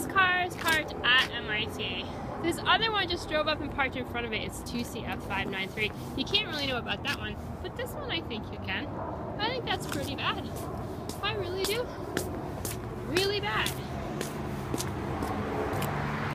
this car is parked at MIT. This other one just drove up and parked in front of it. It's 2CF593. You can't really know about that one, but this one I think you can. I think that's pretty bad. I really do.